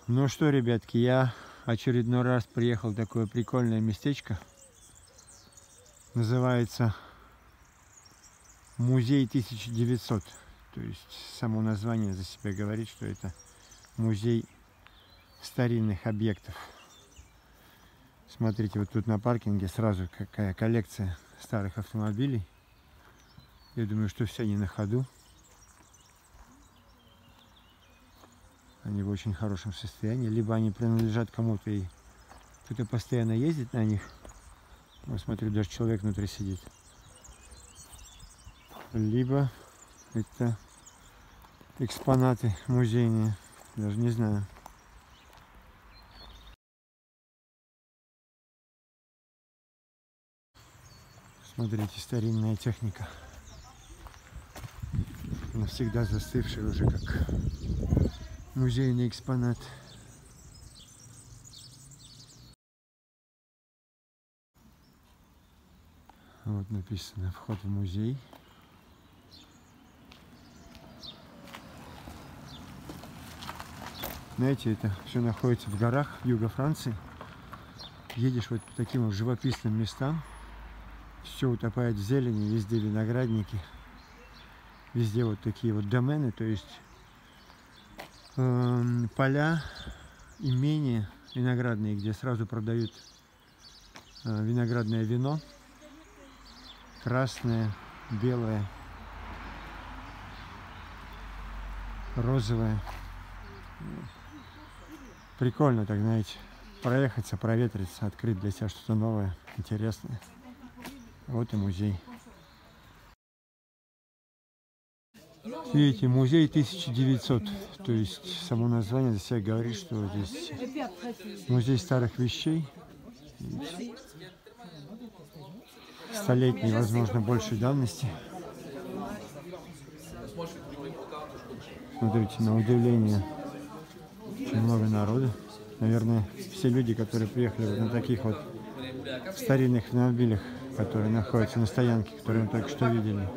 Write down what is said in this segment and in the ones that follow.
Ну что, ребятки, я очередной раз приехал в такое прикольное местечко. Называется Музей 1900. То есть само название за себя говорит, что это музей старинных объектов. Смотрите, вот тут на паркинге сразу какая коллекция старых автомобилей. Я думаю, что все они на ходу. Они в очень хорошем состоянии. Либо они принадлежат кому-то и кто-то постоянно ездит на них. Вот смотрю, даже человек внутри сидит. Либо это экспонаты музейные. Даже не знаю. Смотрите, старинная техника. Навсегда застывший уже как музейный экспонат. Вот написано «Вход в музей». Знаете, это все находится в горах юга Франции. Едешь вот по таким вот живописным местам. Все утопает в зелени, везде виноградники. Везде вот такие вот домены, то есть поля, имения виноградные, где сразу продают виноградное вино. Красное, белое, розовое. Прикольно так, знаете, проехаться, проветриться, открыть для себя что-то новое, интересное. Вот и музей. Видите, музей 1900. То есть само название за себя говорит, что здесь музей старых вещей. Столетней, возможно, большей давности. Смотрите, на удивление, очень много народу. Наверное, все люди, которые приехали вот на таких вот старинных автомобилях, которые находятся на стоянке, которые мы только что видели.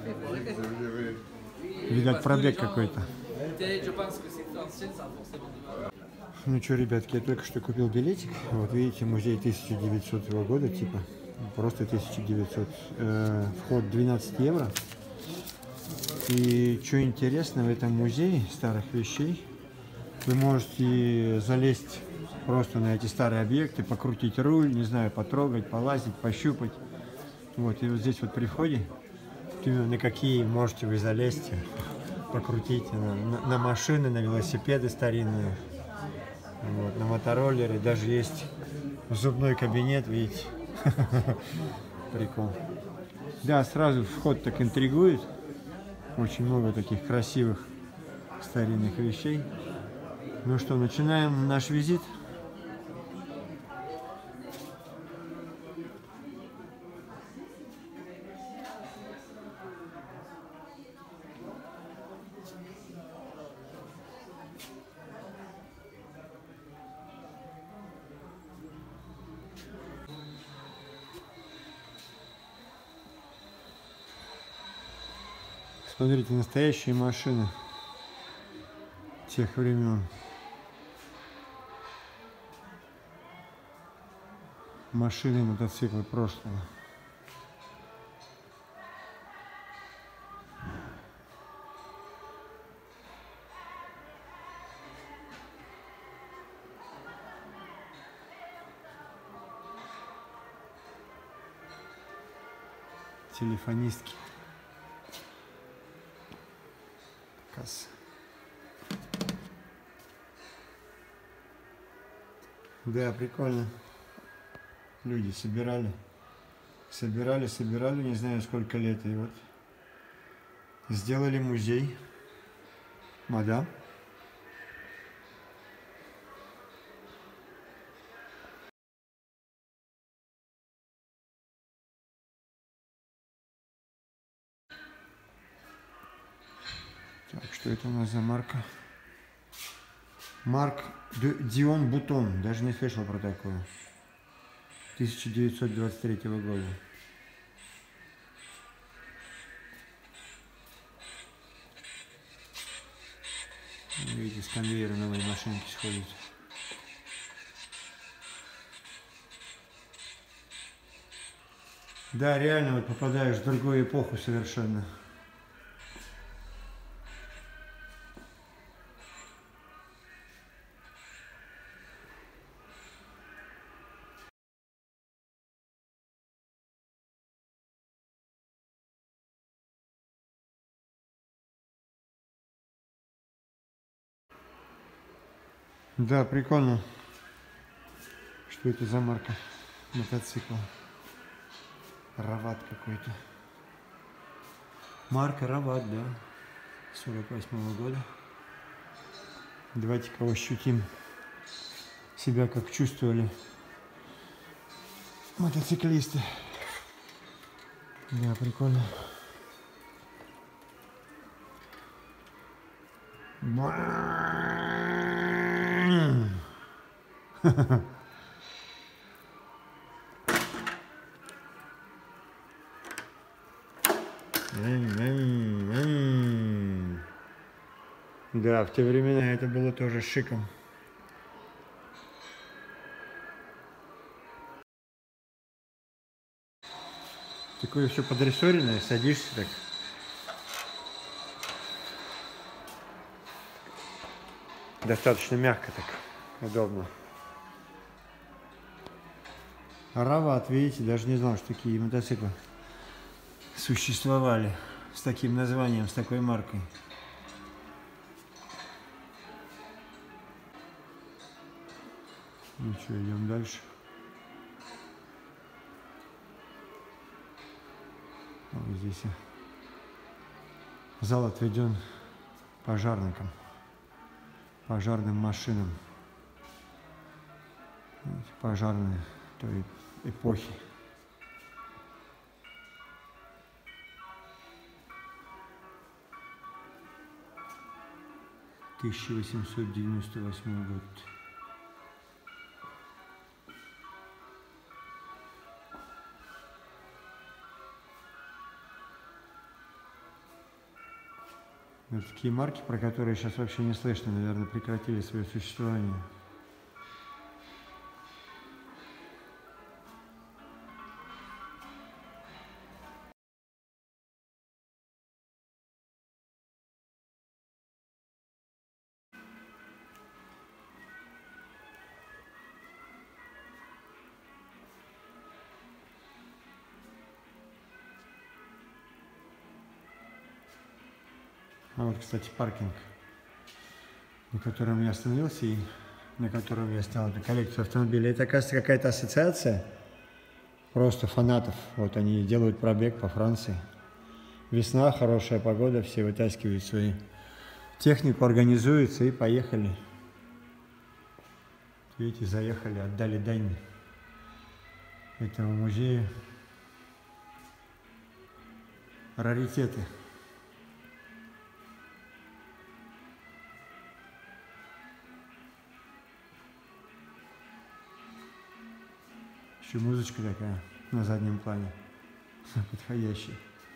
Видать, пробег какой-то. Ну что, ребятки, я только что купил билетик. Вот видите, музей 1900 года, типа. Просто 1900. Вход 12 евро. И что интересно в этом музее старых вещей, вы можете залезть просто на эти старые объекты, покрутить руль, не знаю, потрогать, полазить, пощупать. Вот, и вот здесь вот при входе, на какие можете вы залезть, покрутить на машины, на велосипеды старинные, вот, на мотороллеры. Даже есть зубной кабинет, видите. Прикол. Да, сразу вход так интригует. Очень много таких красивых старинных вещей. Ну что, начинаем наш визит. Смотрите, настоящие машины тех времен. Машины и мотоциклы прошлого. Телефонистки. Касса. Да, прикольно. Люди собирали, не знаю сколько лет, и вот сделали музей. Мадам. Так, что это у нас за марка? Марк Дион Бутон. Даже не слышал про такое. 1923 года. Видите, с конвейера новые машинки сходят. Да, реально вот попадаешь в другую эпоху совершенно. Да, прикольно. Что это за марка мотоцикла? Рават какой-то. Марка Рават, да. 48-го года. Давайте-ка ощутим себя, как чувствовали мотоциклисты. Да, прикольно. Да, в те времена это было тоже шиком. Такое все подрессоренное, садишься так. Достаточно мягко так, удобно. Рават, видите, даже не знал, что такие мотоциклы существовали с таким названием, с такой маркой. Ну что, идем дальше. Вот здесь зал отведен пожарникам, пожарным машинам. Пожарные той эпохи. — 1898 год. Вот такие марки, про которые сейчас вообще не слышно, наверное, прекратили свое существование. А вот, кстати, паркинг, на котором я остановился и на котором я снял эту коллекцию автомобилей. Это, оказывается, какая-то ассоциация просто фанатов. Вот они делают пробег по Франции. Весна, хорошая погода, все вытаскивают свою технику, организуются и поехали. Видите, заехали, отдали дань этого музея. Раритеты. Еще музычка такая на заднем плане, подходящая.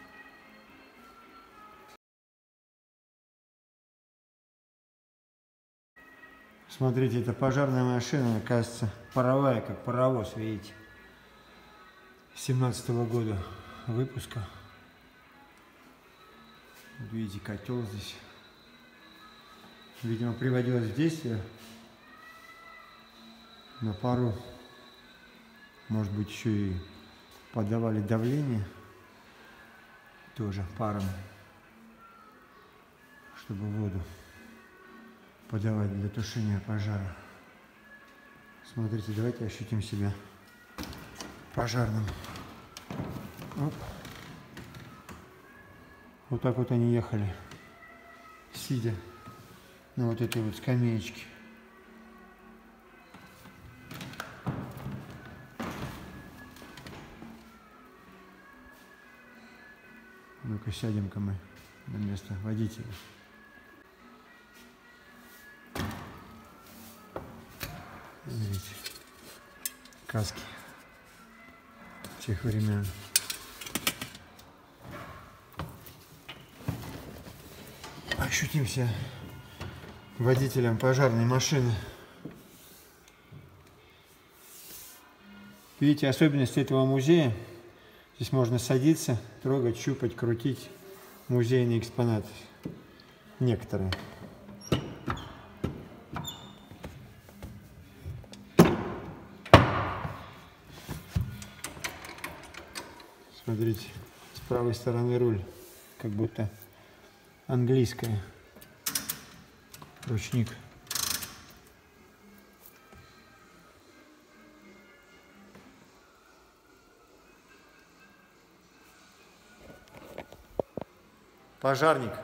Смотрите, это пожарная машина, оказывается, паровая, как паровоз, видите, 17-го года выпуска. Видите, котел здесь, видимо, приводилось в действие на пару. Может быть, еще и подавали давление тоже паром, чтобы воду подавать для тушения пожара. Смотрите, давайте ощутим себя пожарным. Оп. Вот так вот они ехали, сидя на вот этой вот скамеечке. Ну-ка, сядем-ка мы на место водителя. Видите, каски тех времен. Ощутим себя водителям пожарной машины. Видите, особенность этого музея. Здесь можно садиться, трогать, щупать, крутить музейные экспонаты. Некоторые. Смотрите, с правой стороны руль, как будто английская. Ручник. Пожарник.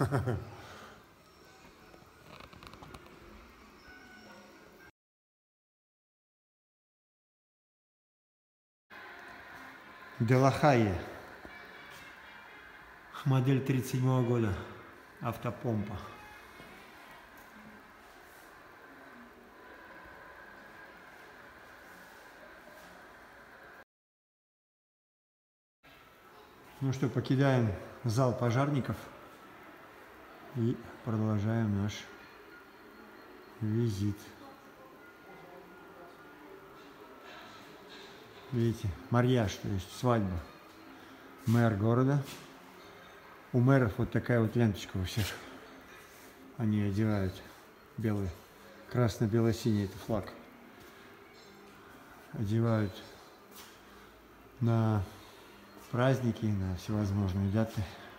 Делахайе. Модель 1937 года. Автопомпа. Ну что, покидаем зал пожарников и продолжаем наш визит. Видите, марьяж, то есть свадьба. Мэр города. У мэров вот такая вот ленточка у всех. Они одевают белый, красно-бело-синий, это флаг. Одевают на праздники, на всевозможные даты.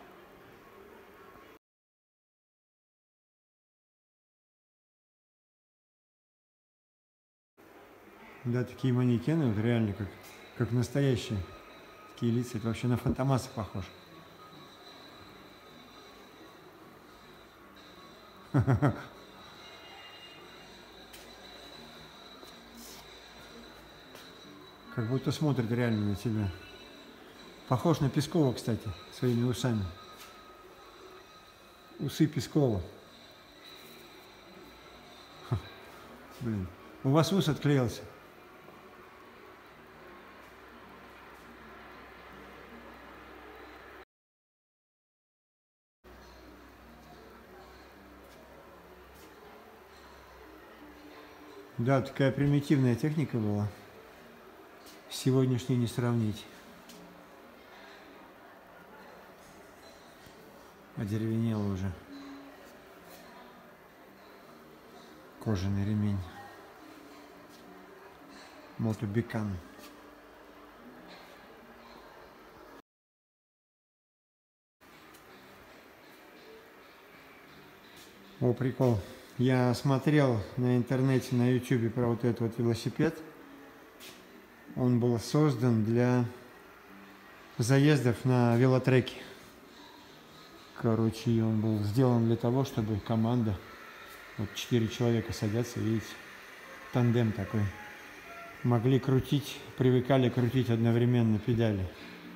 Да, такие манекены, вот реально как настоящие. Такие лица, это вообще на Фантомаса похож. Как будто смотрит реально на тебя. Похож на Пескова, кстати, своими усами. Усы Пескова. Блин, у вас ус отклеился. Да, такая примитивная техника была. Сегодняшней не сравнить. Одеревенело уже. Кожаный ремень. Мотобикан. О, прикол. Я смотрел на интернете, на ютубе про вот этот вот велосипед. Он был создан для заездов на велотреке. Короче, он был сделан для того, чтобы команда, вот 4 человека садятся, видите, тандем такой, могли крутить, привыкали крутить одновременно педали.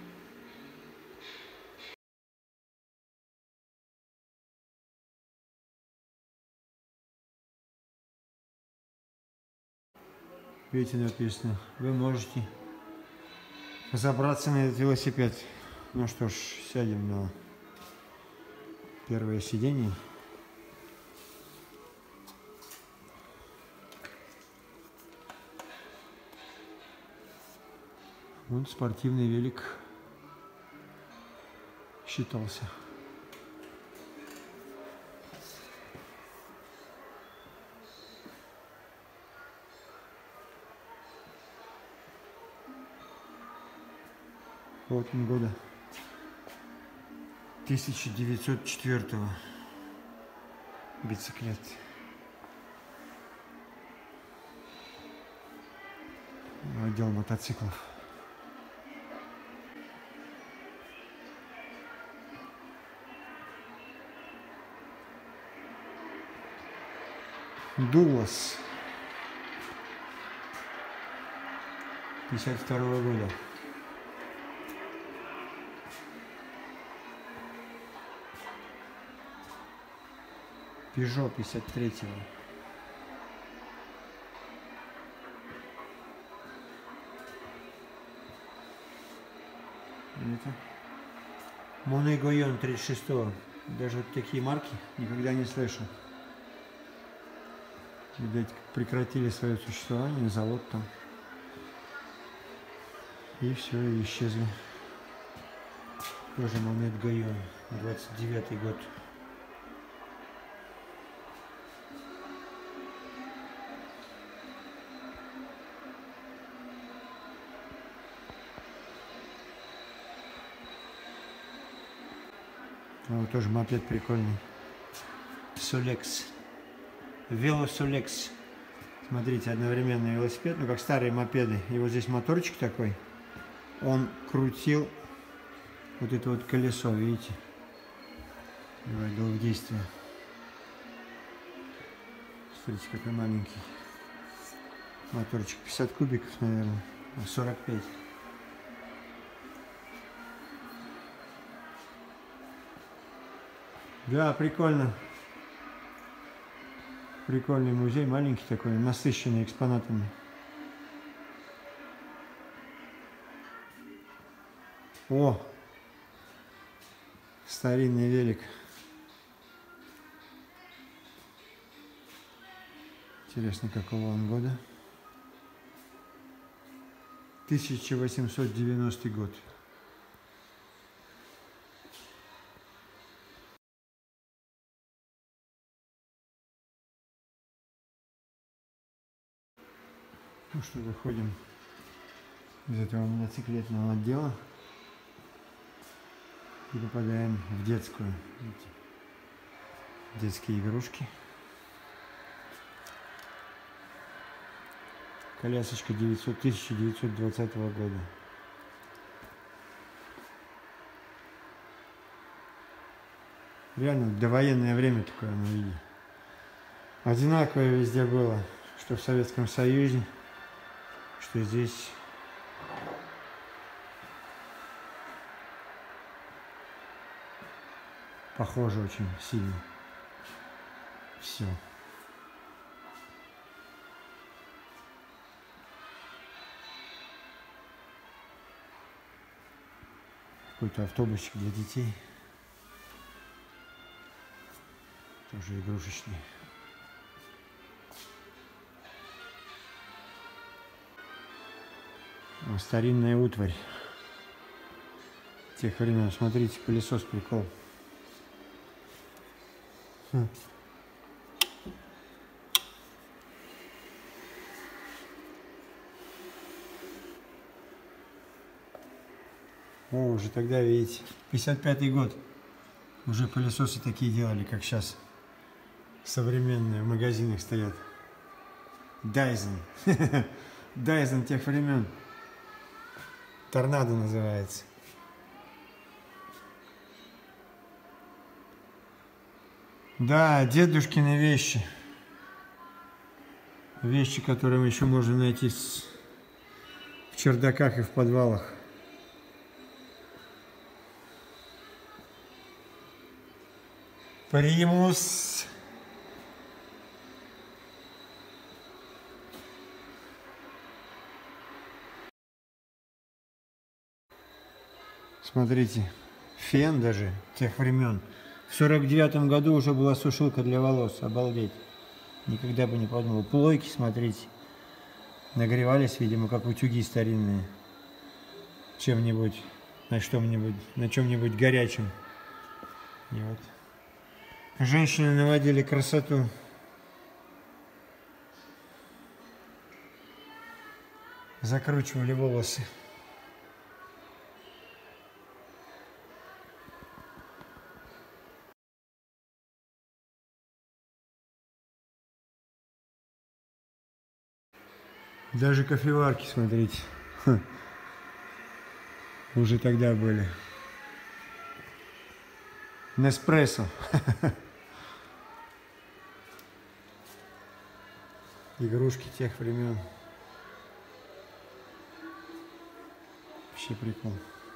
Видите, написано, вы можете забраться на этот велосипед. Ну что ж, сядем на первое сиденье. Вот спортивный велик считался. Вот он года 1904 бициклет. Отдел мотоциклов. Дуглас 52 года. Peugeot 53-го. Это Monet Goyon 36-го. Даже вот такие марки никогда не слышал. Видать, прекратили свое существование, завод там. И все, и исчезли. Тоже Мамед Гайон, 29-й год. Вот тоже мопед прикольный. Солекс. Велосолекс. Смотрите, одновременно велосипед, ну как старые мопеды. И вот здесь моторчик такой. Он крутил вот это вот колесо, видите? Приводил в действие. Смотрите, какой маленький. Моторчик 50 кубиков, наверное. 45. Да, прикольно. Прикольный музей, маленький такой, насыщенный экспонатами. О! Старинный велик. Интересно, какого он года? 1890 год. Ну что, выходим из этого мотоциклетного отдела и попадаем в детскую. Видите? Детские игрушки. Колясочка 1920 года. Реально довоенное время такое мы видим. Одинаковое везде было, что в Советском Союзе, что здесь. Похоже очень сильно. Все. Какой-то автобусик для детей. Тоже игрушечный. Старинная утварь тех времен. Смотрите, пылесос, прикол. О, уже тогда, видите, 55-й год. Уже пылесосы такие делали, как сейчас. Современные, в магазинах стоят. Dyson. Dyson тех времен. Торнадо называется. Да, дедушкины вещи. Вещи, которые еще можно найти в чердаках и в подвалах. Примус. Смотрите, фен даже тех времен. В 49-м году уже была сушилка для волос. Обалдеть. Никогда бы не подумал. Плойки, смотрите. Нагревались, видимо, как утюги старинные. Чем-нибудь, на чем-нибудь горячем. И вот. Женщины наводили красоту. Закручивали волосы. Даже кофеварки, смотрите, уже тогда были. Неспрессо. Игрушки тех времен. Вообще прикол.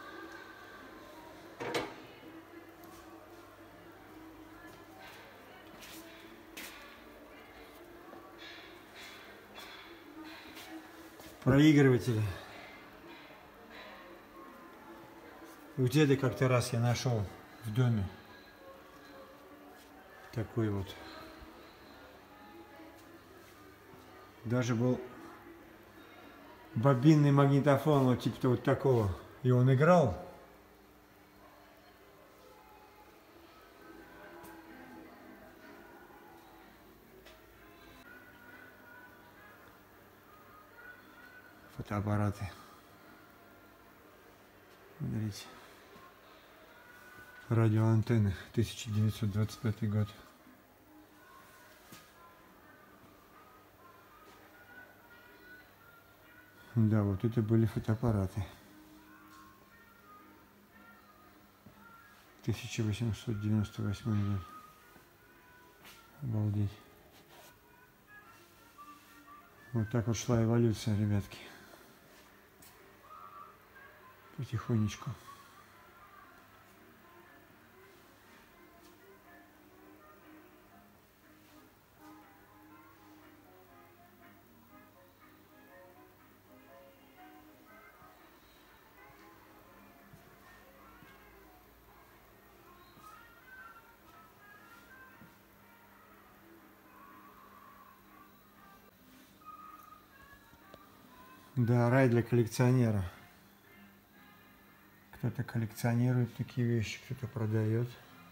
Проигрыватели. У деда как-то раз я нашел в доме такой вот Даже был бобинный магнитофон, вот типа вот такого. И он играл. Фотоаппараты. Смотрите. Радиоантенны. 1925 год. Да, вот это были фотоаппараты. 1898 год. Обалдеть. Вот так вот шла эволюция, ребятки. Потихонечку. Да, рай для коллекционера. Кто-то коллекционирует такие вещи, кто-то продает.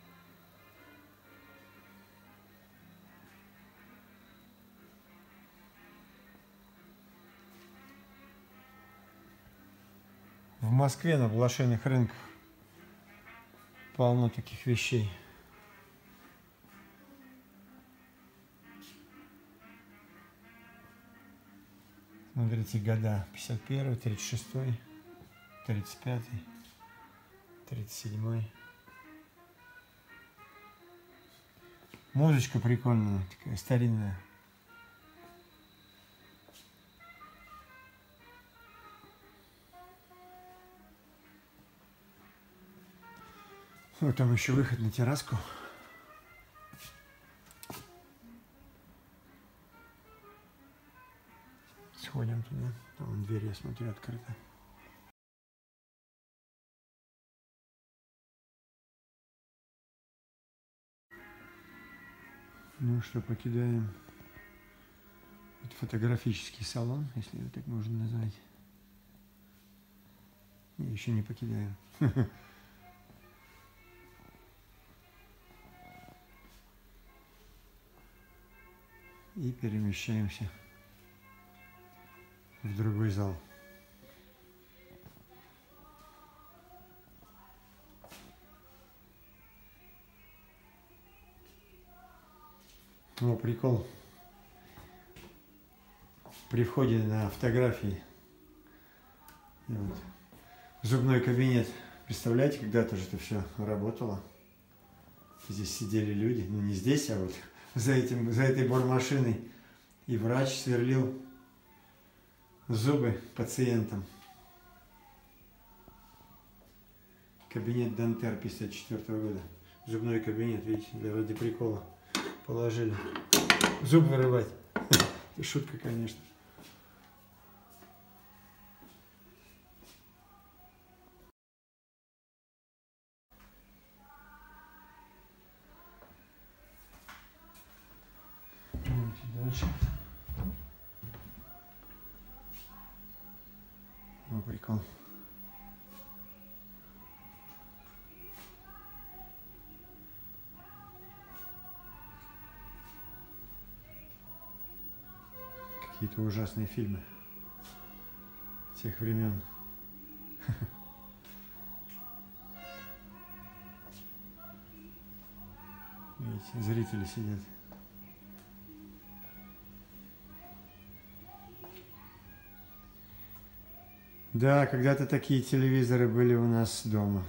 В Москве на блошиных рынках полно таких вещей. Смотрите, года 51, 36, 35, 37. Музычка прикольная, такая старинная. Вот там еще выход на терраску. Сходим туда. Там дверь, я смотрю, открыта. Ну что, покидаем. Это фотографический салон, если его так можно назвать. Не, еще не покидаем. И перемещаемся в другой зал. О, прикол. При входе на фотографии вот, зубной кабинет. Представляете, когда-то же это все работало. Здесь сидели люди, ну не здесь, а вот за этой бормашиной. И врач сверлил зубы пациентам. Кабинет Дантер 54 года. Зубной кабинет, видите, ради прикола положили. Зуб вырывать. Это шутка, конечно. Дальше. О, прикол. Какие-то ужасные фильмы тех времен. Видите, зрители сидят. Да, когда-то такие телевизоры были у нас дома.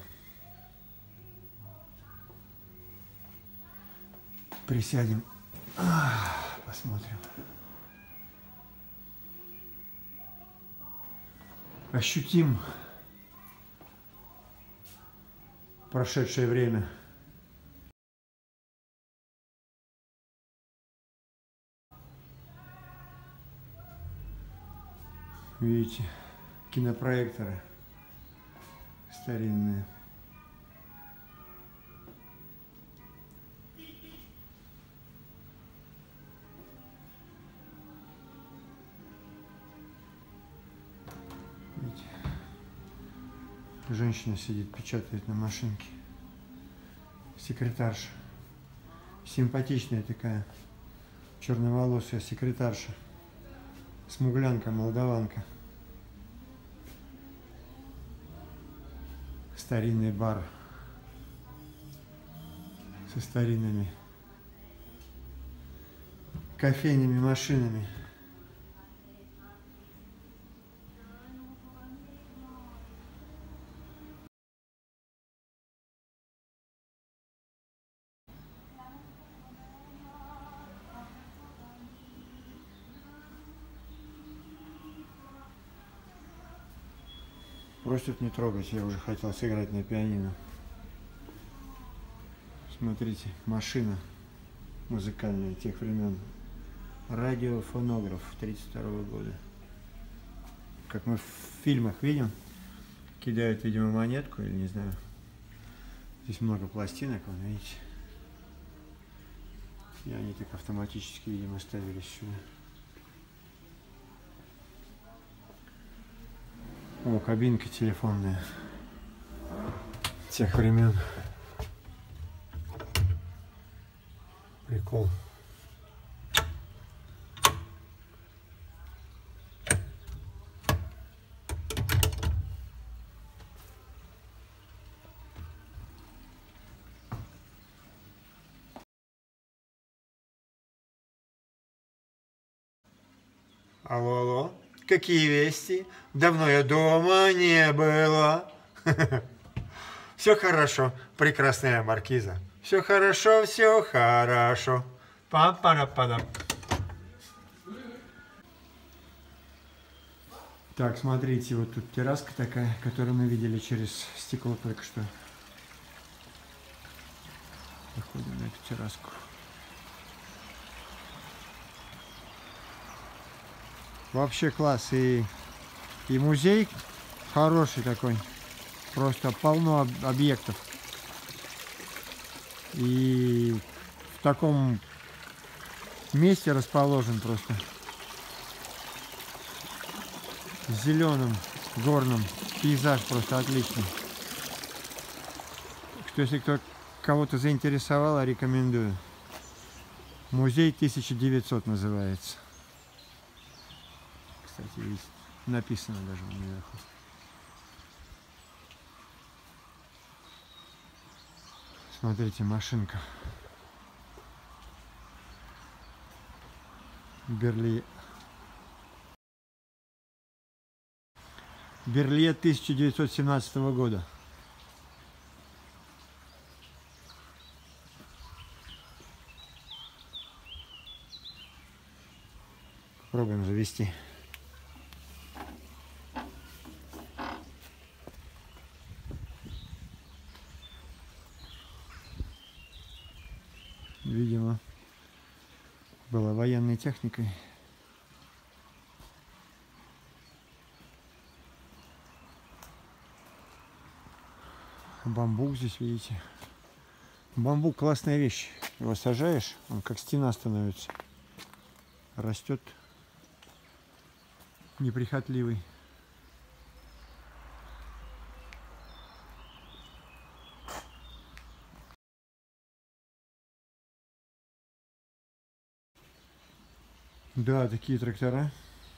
Присядем, посмотрим. Ощутим прошедшее время. Видите, кинопроекторы старинные. Женщина сидит, печатает на машинке. Секретарша. Симпатичная такая, черноволосая секретарша. Смуглянка, молдаванка. Старинный бар со старинными кофейными машинами. Просят не трогать, я уже хотел сыграть на пианино. Смотрите, машина музыкальная тех времен. Радиофонограф 1932 года. Как мы в фильмах видим, кидают, видимо, монетку или не знаю. Здесь много пластинок, вон, видите. И они так автоматически, видимо, ставились сюда. О, кабинка телефонная тех времен. Прикол. Алло, алло. Какие вести? Давно я дома не было. Все хорошо, прекрасная маркиза. Все хорошо, все хорошо. Пам-пара-падам. Так, смотрите, вот тут терраска такая, которую мы видели через стекло только что. Заходим на эту терраску. Вообще класс. И музей хороший такой. Просто полно объектов. И в таком месте расположен просто. Зеленым, горным. Пейзаж просто отличный. Так что если кого-то заинтересовало, рекомендую. Музей 1900 называется. Кстати, видите, написано даже наверху. Смотрите, машинка. Берле 1917 года. Попробуем завести. Видимо, была военной техникой. Бамбук здесь, видите. Бамбук классная вещь. Его сажаешь, он как стена становится. Растет неприхотливый. Да, такие трактора.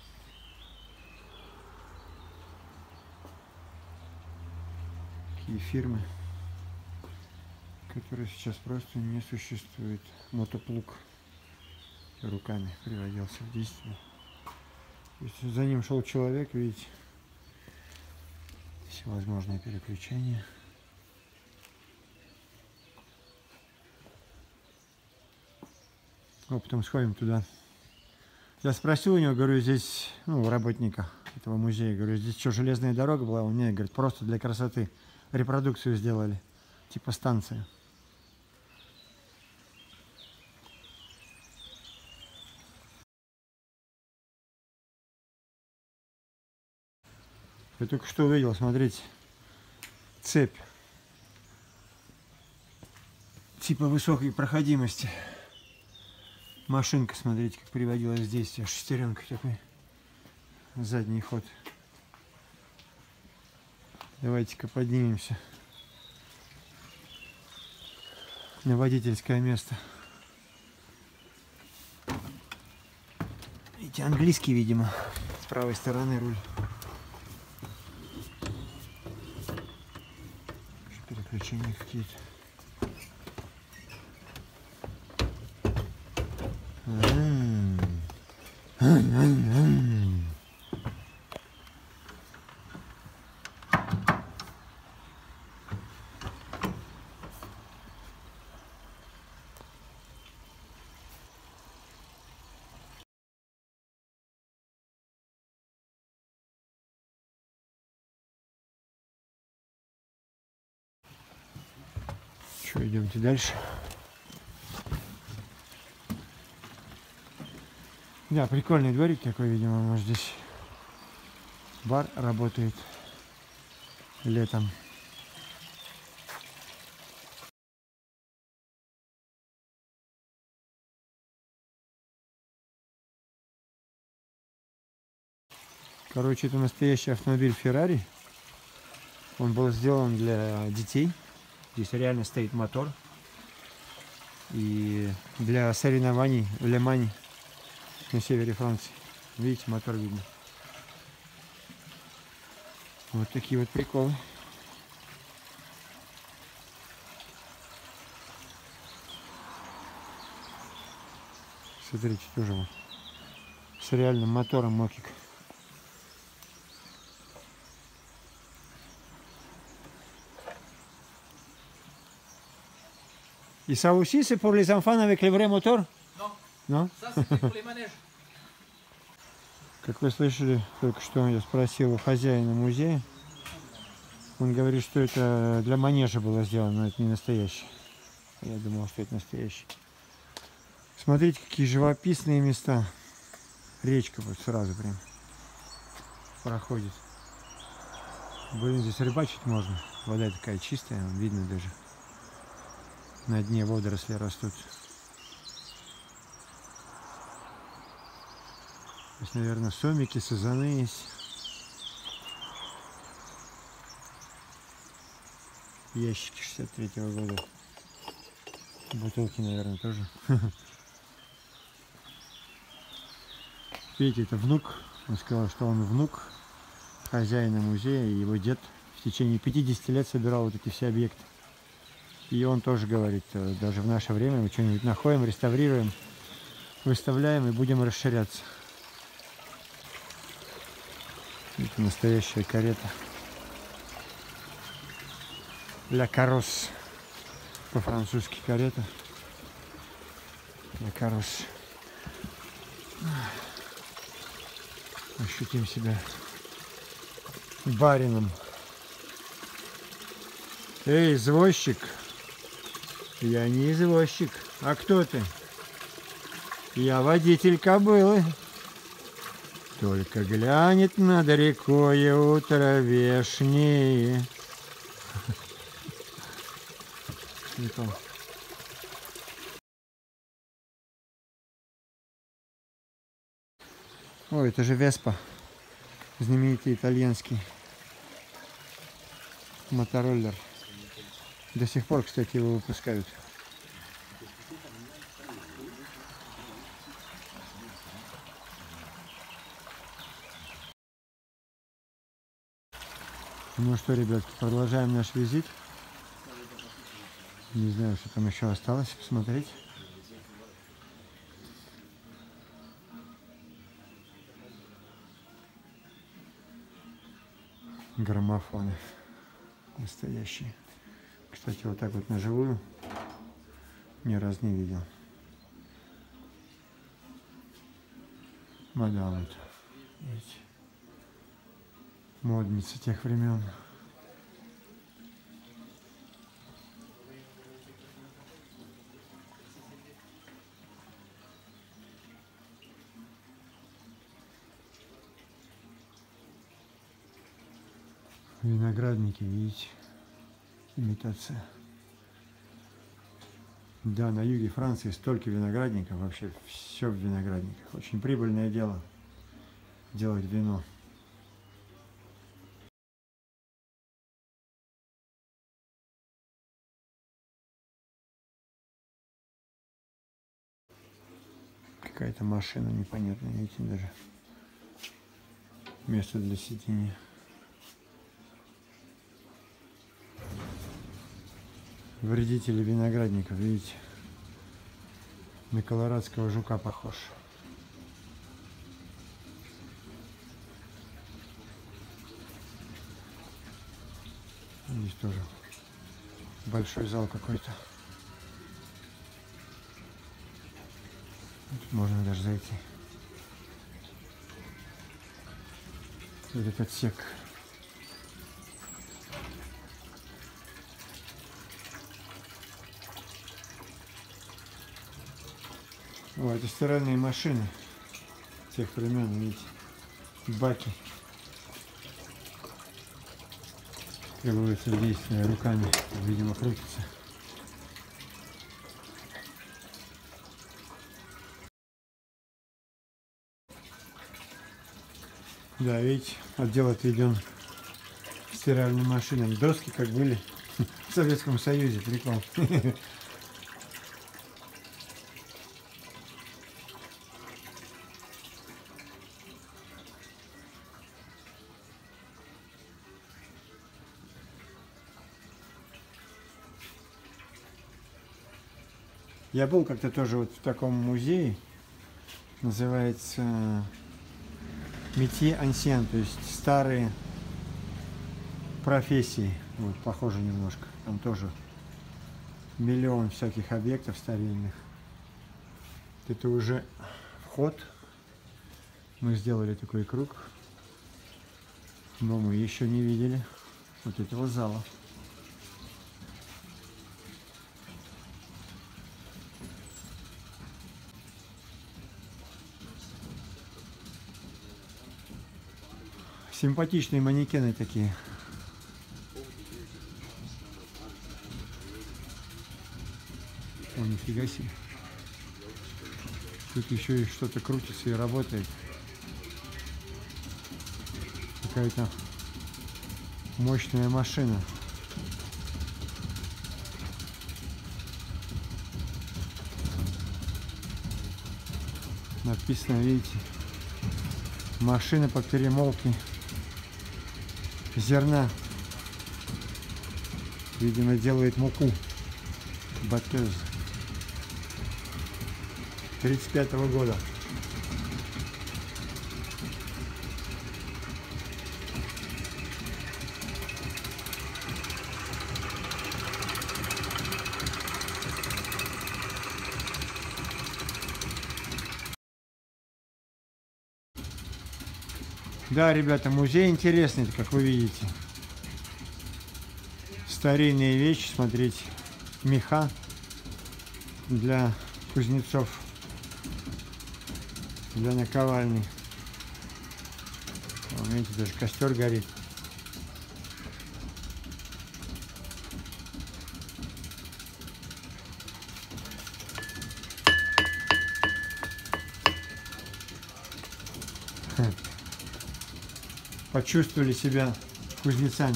Такие фирмы, которые сейчас просто не существует. Мотоплуг руками приводился в действие. То есть за ним шел человек, видите, всевозможные переключения. Ну, потом сходим туда. Я спросил у него, говорю, здесь, ну, работника этого музея, говорю, здесь что, железная дорога была? Он мне говорит, просто для красоты репродукцию сделали, типа станция. Я только что увидел, смотрите, цепь, типа высокой проходимости. Машинка, смотрите, как приводилась в действие, шестеренка такой, задний ход. Давайте-ка поднимемся на водительское место. Видите, английский, видимо, с правой стороны руль. Переключения какие-то. Что, идемте дальше. Да, прикольный дворик такой, видимо, может здесь бар работает летом. Короче, это настоящий автомобиль Ferrari. Он был сделан для детей. Здесь реально стоит мотор. И для соревнований в Ле-Мане на севере Франции. Видите, мотор видно. Вот такие вот приколы. Смотрите, тоже вот с реальным мотором Мокик. Et ça aussi, c'est pour les enfants avec les vrais moteurs? Non. Non? Ça, c'était pour les manèges. Как вы слышали, только что я спросил у хозяина музея. Он говорит, что это для манежа было сделано, но это не настоящий. Я думал, что это настоящий. Смотрите, какие живописные места. Речка вот сразу прям проходит. Блин, здесь рыбачить можно. Вода такая чистая, видно даже. На дне водоросли растут. Здесь, наверное, сомики, сазаны есть. Ящики 63-го года. Бутылки, наверное, тоже. Видите, это внук. Он сказал, что он внук хозяина музея, и его дед в течение 50 лет собирал вот эти все объекты. И он тоже говорит, даже в наше время мы что-нибудь находим, реставрируем, выставляем и будем расширяться. Это настоящая карета. Ля Карос. По-французски карета. Ля Карос. Ощутим себя барином. Эй, извозчик! Я не извозчик. А кто ты? Я водитель кобылы. Только глянет над рекой утро вешнее. Ой, это же Веспа. Знаменитый итальянский мотороллер. До сих пор, кстати, его выпускают. Ну что, ребятки, продолжаем наш визит. Не знаю, что там еще осталось посмотреть. Граммофоны настоящие. Кстати, вот так вот наживую ни разу не видел. Мадам, вот, видите, модница тех времен. Виноградники, видите, имитация. Да, на юге Франции столько виноградников, вообще все в виноградниках. Очень прибыльное дело делать вино. какая-то машина непонятная, видите, даже место для сидения. Вредители виноградников, видите, на колорадского жука похож. Здесь тоже большой зал какой-то. Тут можно даже зайти. Этот отсек. О, это стиральные машины тех времен, видите, баки. Требуется действие руками, видимо, крутится. Да, видите, отдел отведен стиральным машинам. Доски как были в Советском Союзе, прикол. Я был как-то тоже вот в таком музее, называется Метье Ансьен, то есть старые профессии, вот, похоже немножко, там тоже миллион всяких объектов старинных. Это уже вход, мы сделали такой круг, но мы еще не видели вот этого зала. Симпатичные манекены такие. О, нифига себе. Тут еще и что-то крутится и работает. Какая-то мощная машина. Написано, видите, машина по перемолке зерна. Видимо, делает муку. Батез. 35-го года. Да, ребята, музей интересный, как вы видите. Старинные вещи, смотрите, меха для кузнецов, для наковальни. Вон, видите, даже костер горит. Почувствовали себя кузнецами.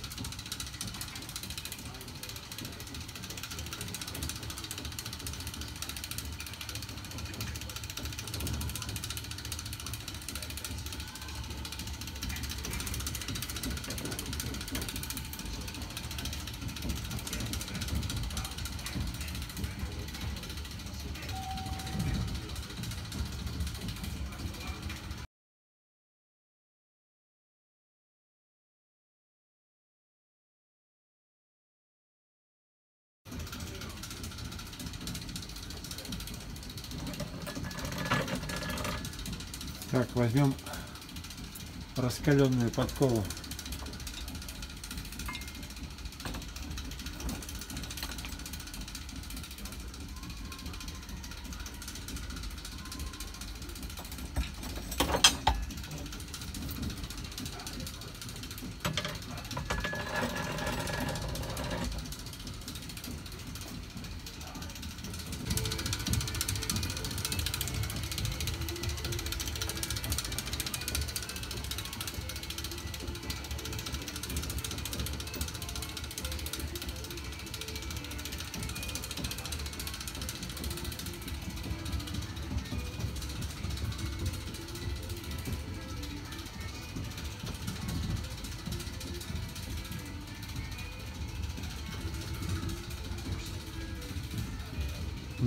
Так, возьмем раскаленную подкову.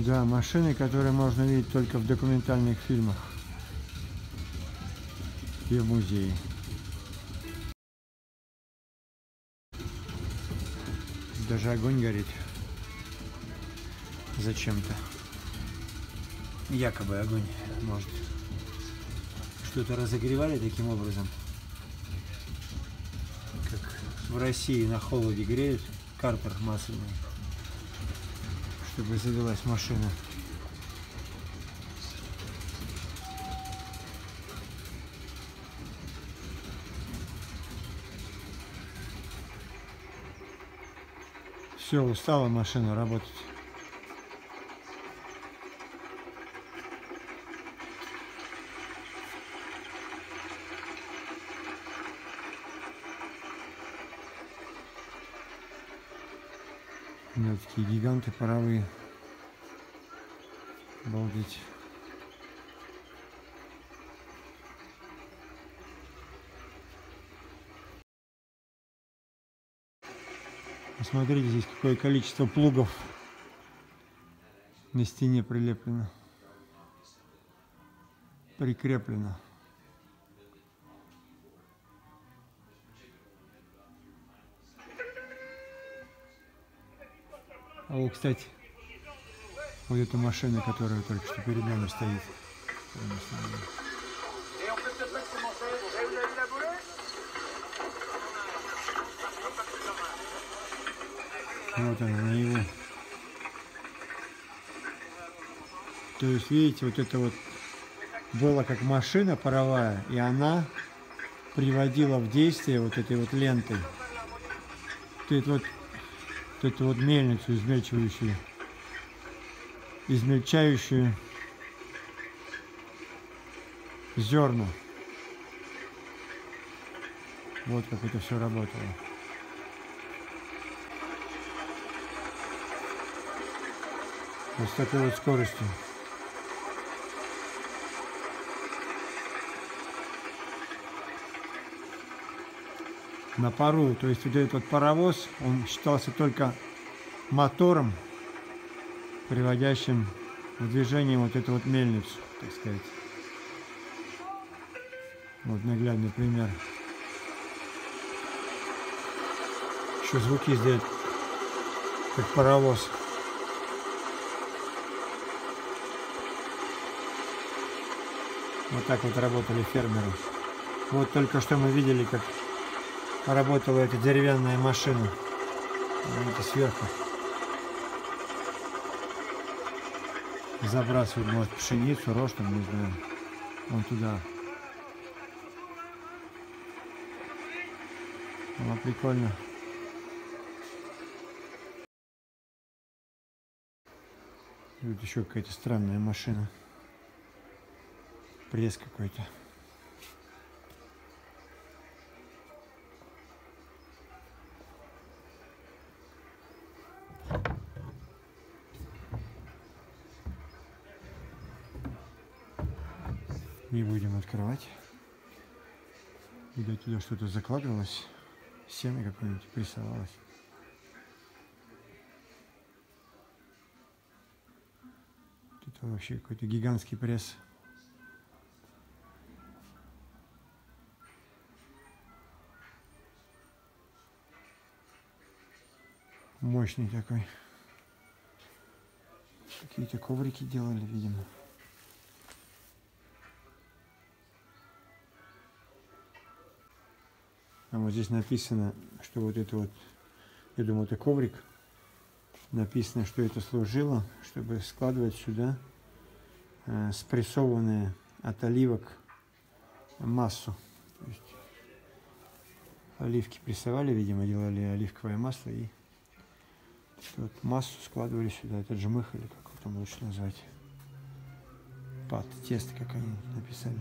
Да, машины, которые можно видеть только в документальных фильмах и в музее. Даже огонь горит. Зачем-то. Якобы огонь, может. Что-то разогревали таким образом. Как в России на холоде греют картер масляный, чтобы завелась машина. Все, устала машина работать. У меня такие гиганты паровые. Обалдеть. Посмотрите, здесь какое количество плугов на стене прилеплено. Прикреплено. А вот, кстати, вот эта машина, которая только что перед нами стоит. Вот она, на его. То есть, видите, вот это вот было как машина паровая, и она приводила в действие вот этой вот лентой. Вот эту вот мельницу измельчающую зерна. Вот как это все работало. Вот с такой вот скоростью. На пару, то есть вот этот вот паровоз, он считался только мотором, приводящим в движение вот эту вот мельницу, так сказать. Вот наглядный пример. Еще звуки издает, как паровоз. Вот так вот работали фермеры. Вот только что мы видели, как работала эта деревянная машина. Это сверху. Забрасывают, может, пшеницу, рожь, там, не знаю. Вон туда. Ну, прикольно. И вот еще какая-то странная машина. Пресс какой-то. Не будем открывать. Видать, туда что-то закладывалось. Сено какое-нибудь прессовалось. Это вообще какой-то гигантский пресс. Мощный такой. Какие-то коврики делали, видимо. А вот здесь написано, что вот это вот, я думаю, это коврик. Написано, что это служило, чтобы складывать сюда спрессованные от оливок массу. То есть оливки прессовали, видимо, делали оливковое масло и вот массу складывали сюда. Это жмых или как его там лучше назвать. Пад, тесто, как они написали.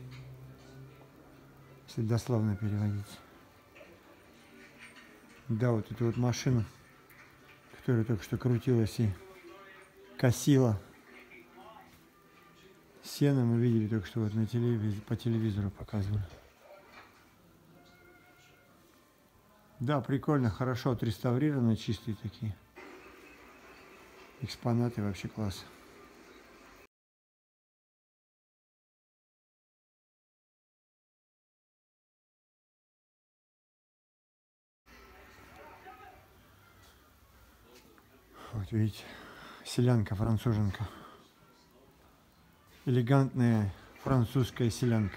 Если дословно переводить. Да, вот эту вот машину, которая только что крутилась и косила сено, мы видели только что вот на по телевизору показывали. Да, прикольно, хорошо отреставрированы, чистые такие. Экспонаты вообще класс. Вот видите, селянка, француженка. Элегантная французская селянка.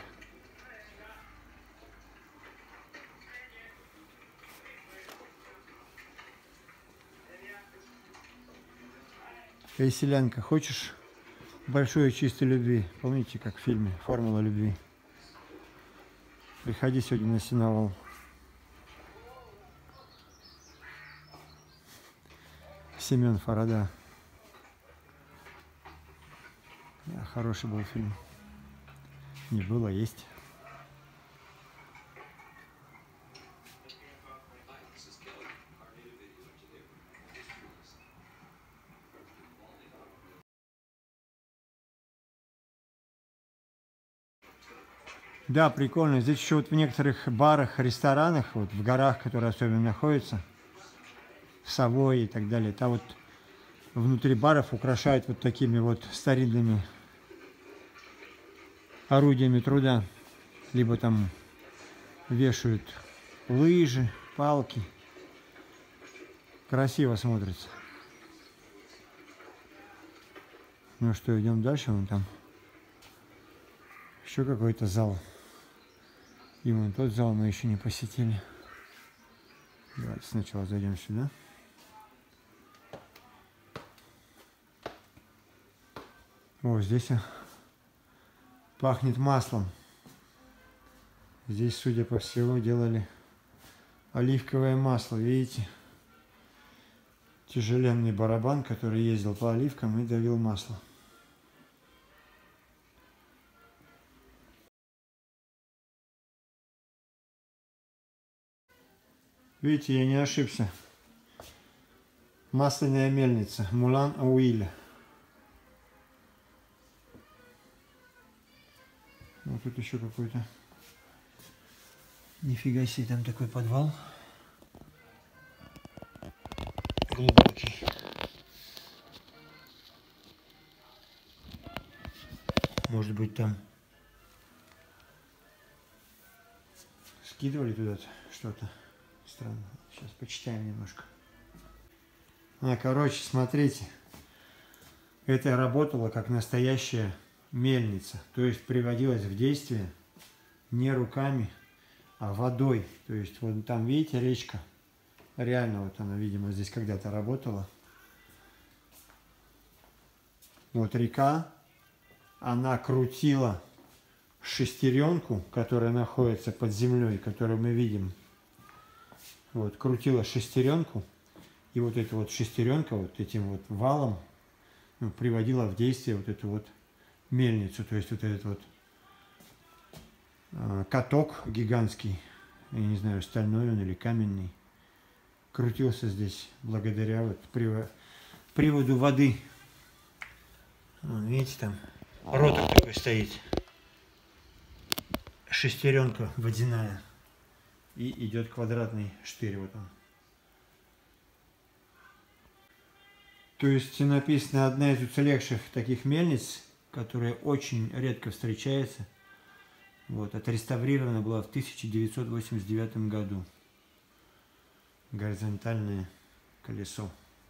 Эй, селянка, хочешь большой и чистой любви? Помните, как в фильме «Формула любви»? Приходи сегодня на сеновал. Семен Фарада. Да, хороший был фильм. Не было, есть. Да, прикольно. Здесь еще вот в некоторых барах, ресторанах, вот в горах, которые особенно находятся, в Савойи и так далее, там вот внутри баров украшают вот такими вот старинными орудиями труда. Либо там вешают лыжи, палки. Красиво смотрится. Ну что, идем дальше. Вон там еще какой-то зал. И вон тот зал мы еще не посетили. Давайте сначала зайдем сюда. О, здесь пахнет маслом. Здесь, судя по всему, делали оливковое масло. Видите? Тяжеленный барабан, который ездил по оливкам и давил масло. Видите, я не ошибся. Масляная мельница. Мулан Ауиль. Вот тут еще какой-то. Нифига себе, там такой подвал. Глубокий. Может быть, там скидывали туда что-то. Странно. Сейчас почитаем немножко. Короче, смотрите. Это работало как настоящая мельница. То есть приводилось в действие не руками, а водой. То есть вот там, видите, речка. Реально вот она, видимо, здесь когда-то работала. Вот река. Она крутила шестеренку, которая находится под землей, которую мы видим. Вот, крутила шестеренку, и вот эта вот шестеренка вот этим вот валом приводила в действие вот эту вот мельницу, то есть вот этот вот каток гигантский, я не знаю, стальной он или каменный, крутился здесь благодаря вот приводу воды. Вон, видите, там ротор такой стоит, шестеренка водяная, и идет квадратный штырь, вот он. То есть написано, одна из уцелевших таких мельниц, которая очень редко встречается, вот, отреставрирована была в 1989 году. Горизонтальное колесо.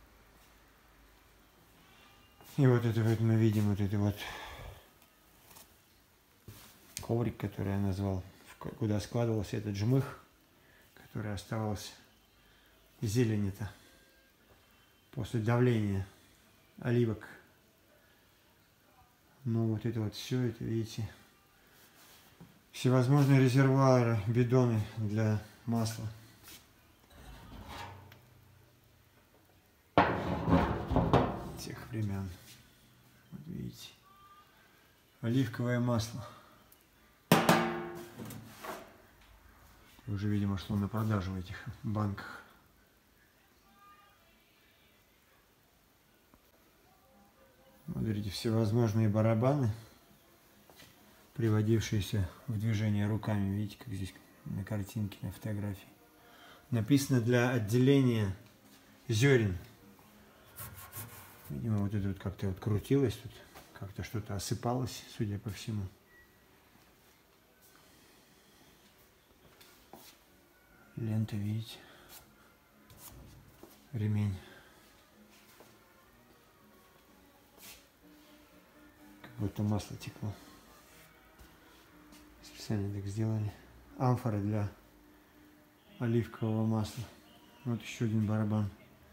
И вот это вот мы видим, вот это вот коврик, который я назвал, куда складывался этот жмых, который оставался зелени-то после давления оливок. Ну вот это вот все, это видите, всевозможные резервуары, бидоны для масла. Тех времен. Вот видите, оливковое масло. Уже, видимо, шло на продажу в этих банках. Смотрите, всевозможные барабаны, приводившиеся в движение руками. Видите, как здесь на картинке, на фотографии. Написано для отделения зерен. Видимо, вот это вот как-то вот крутилось тут, как-то что-то осыпалось, судя по всему. Лента, видите, ремень. Как будто масло текло. Специально так сделали. Амфоры для оливкового масла. Вот еще один барабан.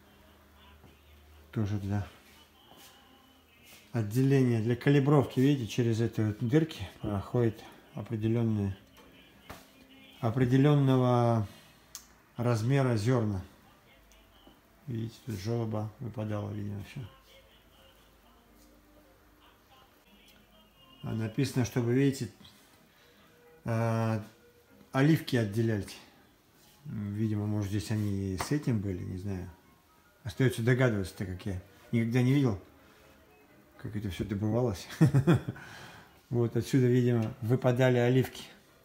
Тоже для отделения, для калибровки. Видите, через эти вот дырки проходит определенного размера зерна. Видите, тут желоба выпадала, видимо, все. А написано, чтобы, видите, оливки отделять. Видимо, может, здесь они и с этим были, не знаю. Остается догадываться, так как я никогда не видел, как это все добывалось. Вот отсюда, видимо, выпадали оливки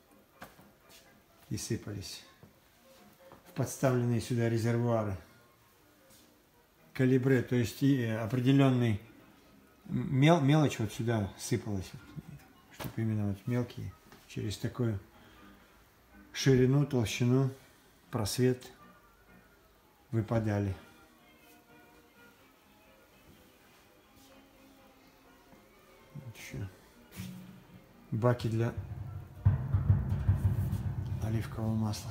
и сыпались в подставленные сюда резервуары. Калибре, то есть и определенный мелочь вот сюда сыпалась, чтобы именно вот мелкие через такую ширину, толщину, просвет выпадали. Вот еще баки для оливкового масла.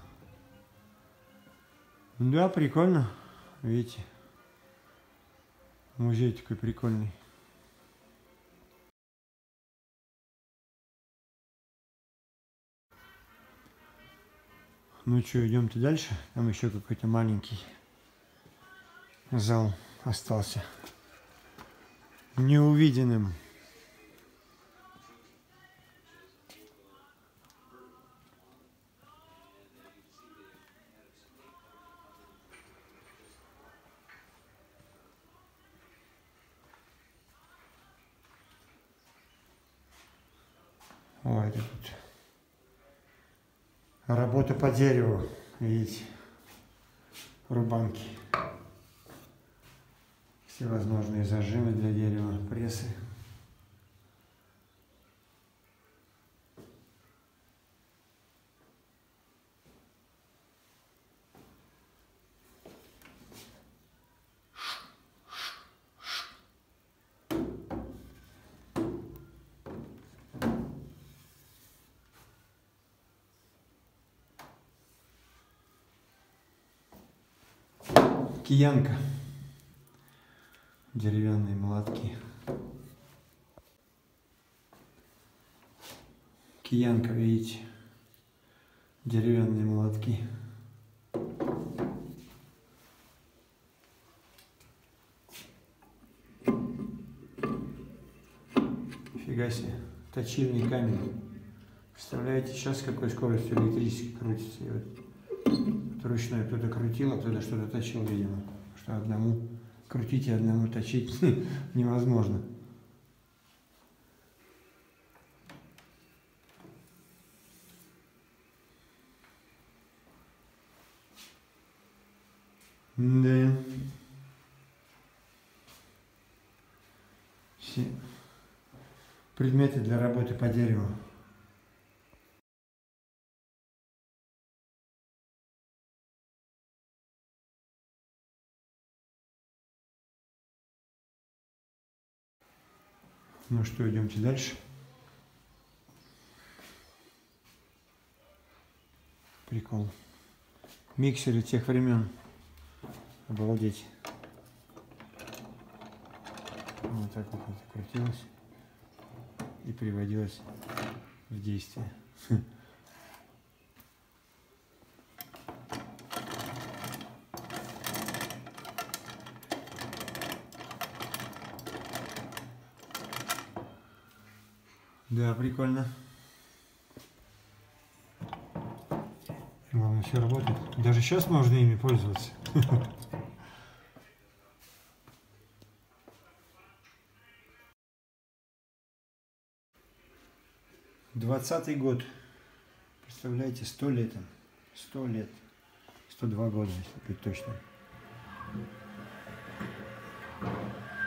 Да, прикольно, видите, музей такой прикольный. Ну что, идемте дальше. Там еще какой-то маленький зал остался неувиденным. Ой, это тут работа по дереву, видите, рубанки, всевозможные зажимы для дерева, прессы. Киянка, деревянные молотки. Киянка, видите, деревянные молотки. Нифига себе, точильный камень. Представляете, сейчас с какой скоростью электрически крутится. И вот ручной кто-то крутил, а кто-то что-то точил, видимо. Что одному крутить и одному точить невозможно. Да. Все предметы для работы по дереву. Ну что, идемте дальше. Прикол. Миксеры тех времен. Обалдеть. Вот так вот это крутилось и приводилось в действие. Да, прикольно. Главное, все работает. Даже сейчас можно ими пользоваться. 20-й год. Представляете, 100 лет. 100 лет. 102 года, если быть точным.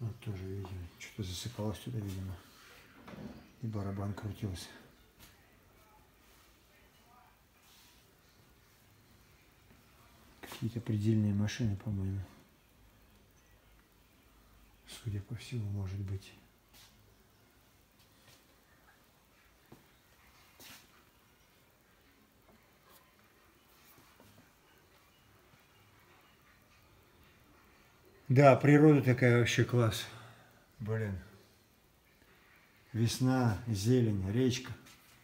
Вот тоже, видимо, что-то засыпалось сюда, видимо. И барабан крутился. Какие-то предельные машины, по-моему. Судя по всему, может быть. Да, природа такая вообще класс. Блин. Весна, зелень, речка.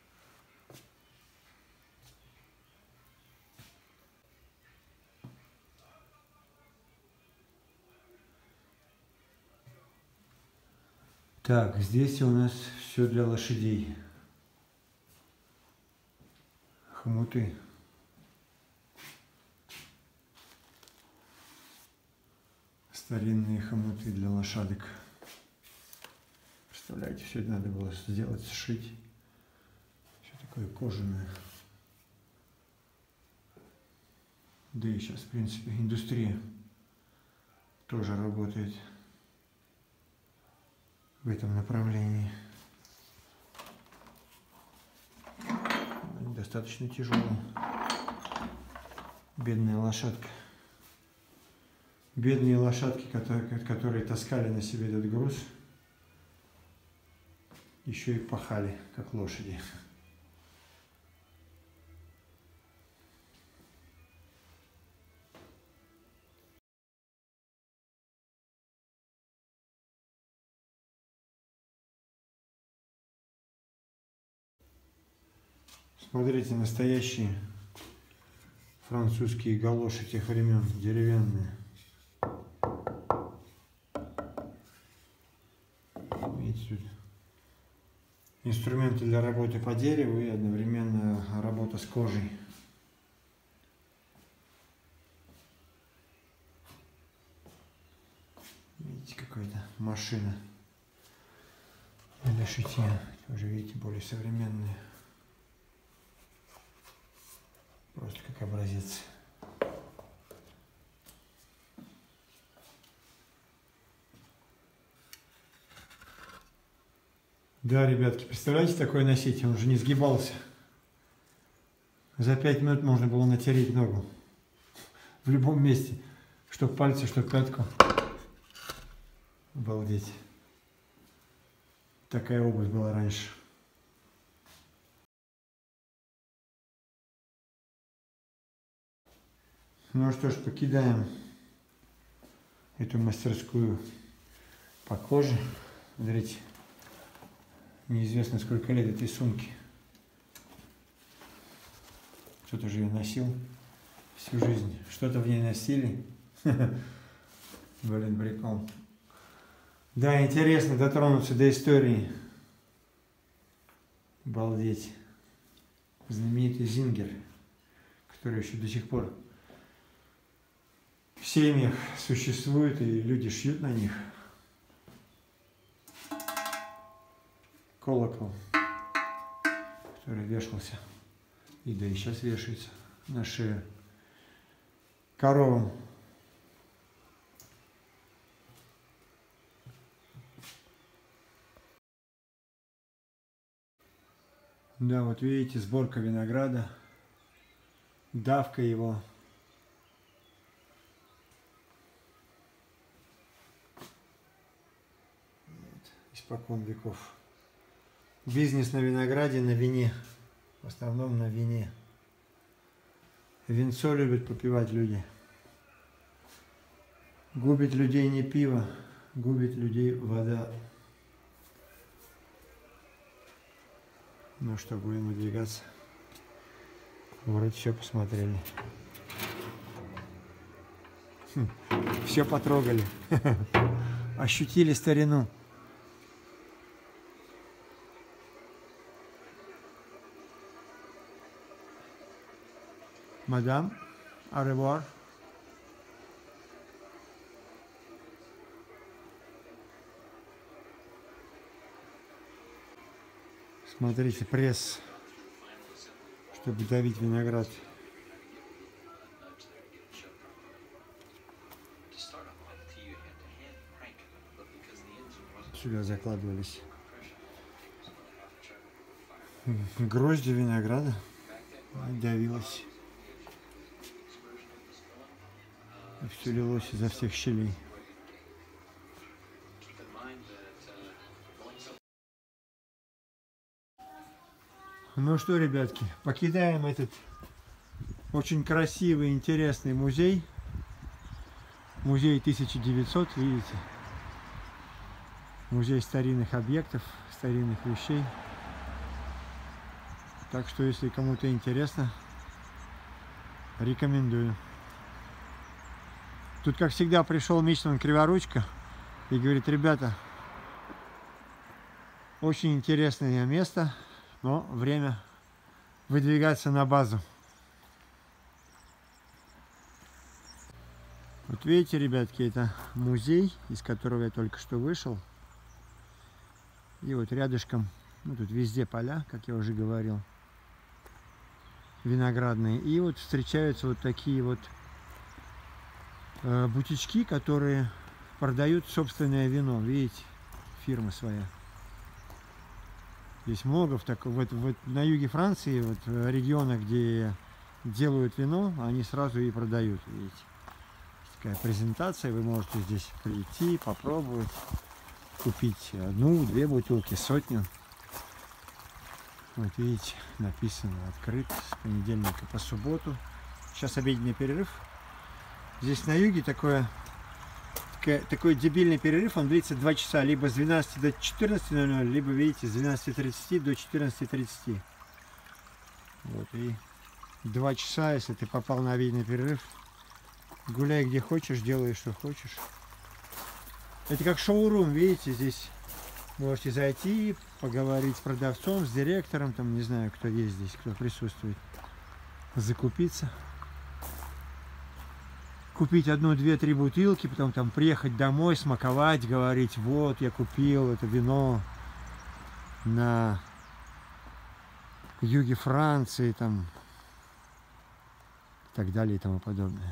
Так, здесь у нас все для лошадей. Хомуты. Старинные хомуты для лошадок. Представляете, все это надо было сделать, сшить. Все такое кожаное. Да и сейчас, в принципе, индустрия тоже работает в этом направлении. Достаточно тяжелый. Бедная лошадка. Бедные лошадки, которые таскали на себе этот груз, еще и пахали, как лошади. Смотрите, настоящие французские галоши тех времен, деревянные. Видите, тут инструменты для работы по дереву и одновременно работа с кожей. Видите, какая-то машина для шитья. Тоже, видите, более современная. Просто как образец. Да, ребятки, представляете, такое носить? Он уже не сгибался. За 5 минут можно было натереть ногу. В любом месте. Что пальцы, что пятку. Обалдеть. Такая обувь была раньше. Ну что ж, покидаем эту мастерскую по коже. Смотрите, неизвестно сколько лет этой сумки. Кто-то же ее носил всю жизнь. Что-то в ней носили. Блин, прикол. Да, интересно дотронуться до истории. Обалдеть. Знаменитый зингер, который еще до сих пор в семьях существует, и люди шьют на них. Колокол, который вешался, и да и сейчас вешается на шею коровам. Да, вот видите, сборка винограда, давка его. Испокон веков. Бизнес на винограде, на вине. В основном на вине. Винцо любят попивать люди. Губит людей не пиво, губит людей вода. Ну что, будем выдвигаться. Вроде все посмотрели. Все потрогали. Ощутили старину. Мадам, au revoir. Смотрите, пресс, чтобы давить виноград. сюда закладывались грозди винограда, давилось. И все лилось изо всех щелей. Ну что, ребятки, покидаем этот очень красивый, интересный музей. Музей 1900, видите? Музей старинных объектов, старинных вещей. Так что, если кому-то интересно, рекомендую. Тут, как всегда, пришел Мичман Криворучко и говорит: ребята, очень интересное место, но время выдвигаться на базу. Вот видите, ребятки, это музей, из которого я только что вышел. И вот рядышком, ну тут везде поля, как я уже говорил, виноградные. И вот встречаются вот такие вот бутички, которые продают собственное вино. Видите, фирма своя. Здесь много на юге Франции, вот в регионах, где делают вино, они сразу и продают. Видите, такая презентация, вы можете здесь прийти, попробовать, купить 1-2 бутылки, 100. Вот видите, написано: открыт с понедельника по субботу. Сейчас обеденный перерыв. Здесь на юге такой дебильный перерыв, он длится 2 часа, либо с 12 до 14:00, либо, видите, с 12:30 до 14:30. Вот, и 2 часа, если ты попал на обеденный перерыв, гуляй где хочешь, делай что хочешь. Это как шоурум, видите, здесь можете зайти, поговорить с продавцом, с директором, там не знаю, кто есть здесь, кто присутствует, закупиться. Купить 1, 2, 3 бутылки, потом там приехать домой, смаковать, говорить: вот я купил это вино на юге Франции, там, и так далее и тому подобное.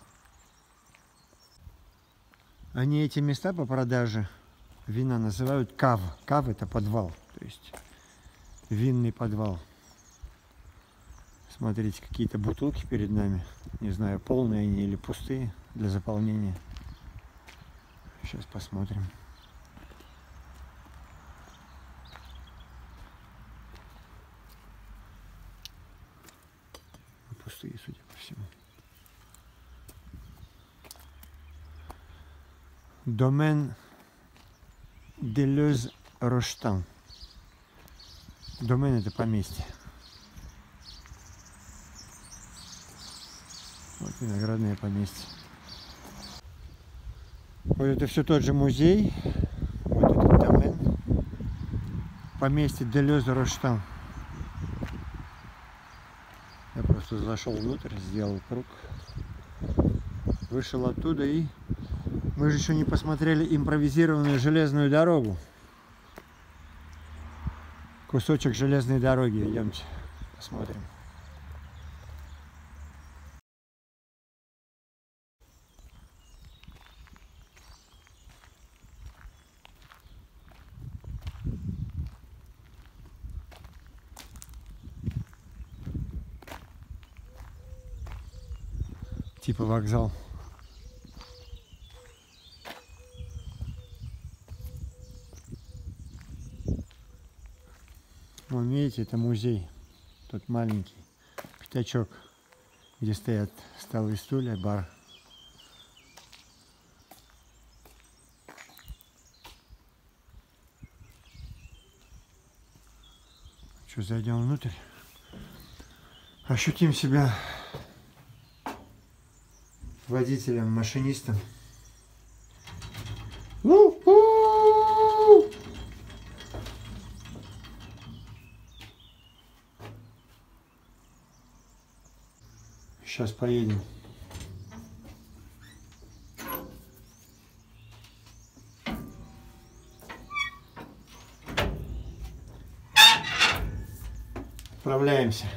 Они эти места по продаже вина называют кав. Кав — это подвал, то есть винный подвал. Смотрите, какие-то бутылки перед нами. Не знаю, полные они или пустые для заполнения. Сейчас посмотрим. Пустые, судя по всему. Домен Делез-Роштан. Домен — это поместье. Вот виноградное поместье. Вот это все тот же музей. Вот этот домен. Поместье Делез-Роштан. Я просто зашел внутрь, сделал круг, вышел оттуда, и мы же еще не посмотрели импровизированную железную дорогу. Кусочек железной дороги. Идемте посмотрим. Типа вокзал. Вон, видите, это музей. Тут маленький пятачок, где стоят столы и стулья, бар. Что, зайдем внутрь? Ощутим себя водителем, машинистом. Сейчас поедем. Отправляемся.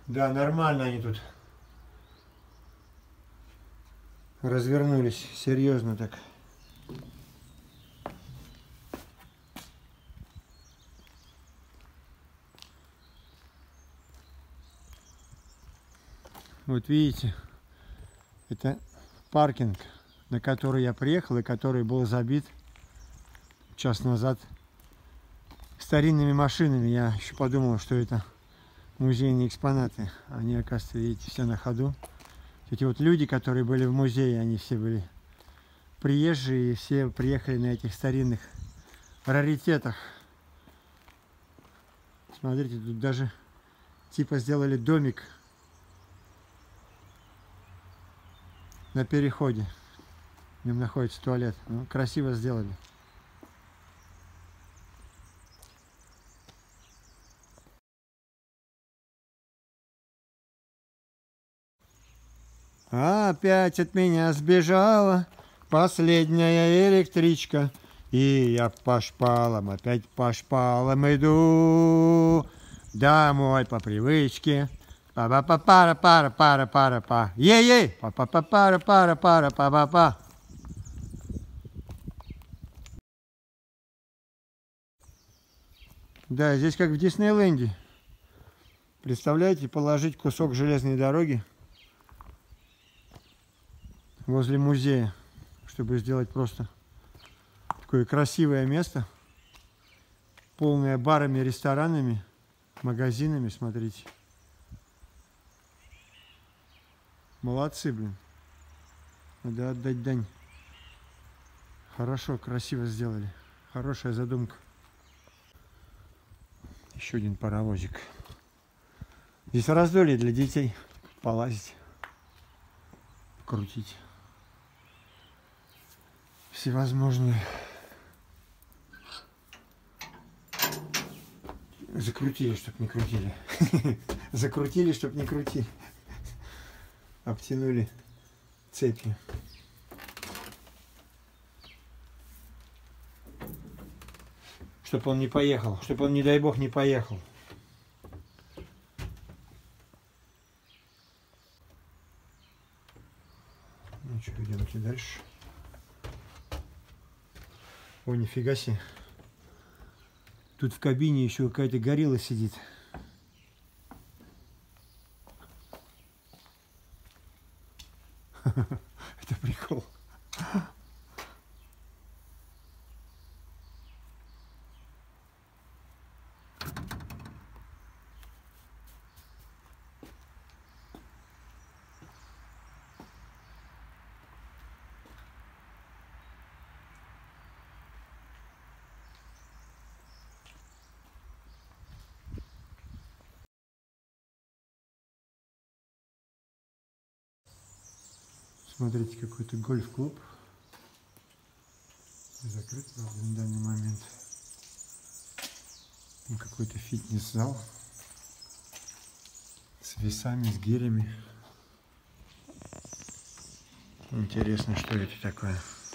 Да, нормально они тут развернулись, серьезно так. Вот видите, это паркинг, на который я приехал и который был забит час назад старинными машинами. Я еще подумал, что это музейные экспонаты. Они, оказывается, видите, все на ходу. Эти вот люди, которые были в музее, они все были приезжие, все приехали на этих старинных раритетах. Смотрите, тут даже типа сделали домик на переходе. В нем находится туалет. Ну, красиво сделали. Опять от меня сбежала последняя электричка, и я по шпалам, опять по шпалам иду домой по привычке. Па-па-па-пара-пара-пара-пара-па. Ей-ей! Па-па-па-пара-пара-пара-па-па-па. Да, здесь как в Диснейленде. Представляете, положить кусок железной дороги возле музея, чтобы сделать просто такое красивое место, полное барами, ресторанами, магазинами, смотрите. Молодцы, блин. Надо отдать дань. Хорошо, красиво сделали. Хорошая задумка. Еще один паровозик. Здесь раздолье для детей. Полазить, крутить. Всевозможные. Закрутили, чтоб не крутили. Закрутили, чтоб не крутили. Обтянули цепью. Чтоб он не поехал. Чтоб он, не дай бог, не поехал. Ну что, идемте дальше. О, нифига себе. Тут в кабине еще какая-то горилла сидит. Это прикол. Смотрите, какой-то гольф-клуб. Закрыт, правда, на данный момент. Какой-то фитнес-зал с весами, с гирями. Интересно, что это такое.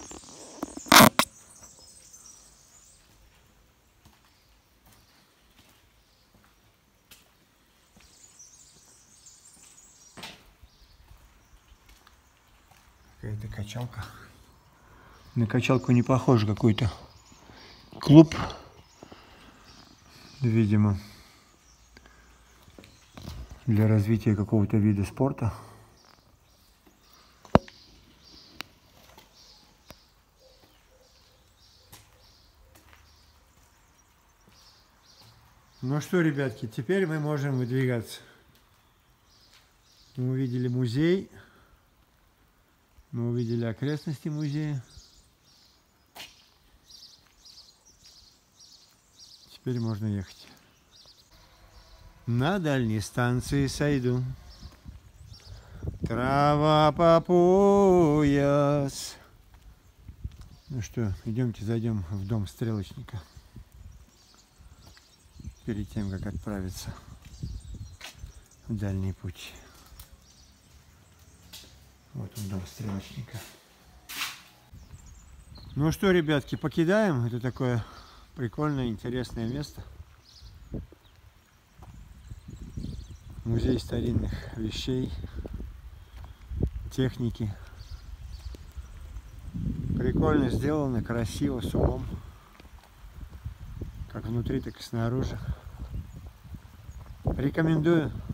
Какая-то качалка. На качалку не похож, какой-то клуб, видимо, для развития какого-то вида спорта. Ну что, ребятки, теперь мы можем выдвигаться. Мы увидели музей, мы увидели окрестности музея. Теперь можно ехать. На дальней станции сойду. Трава по пояс. Ну что, идемте зайдем в дом стрелочника. Перед тем, как отправиться в дальний путь. Вот он, дом стрелочника. Ну что, ребятки, покидаем. Это такое прикольное, интересное место. Музей старинных вещей, техники. Прикольно сделано, красиво, с умом. Как внутри, так и снаружи. Рекомендую.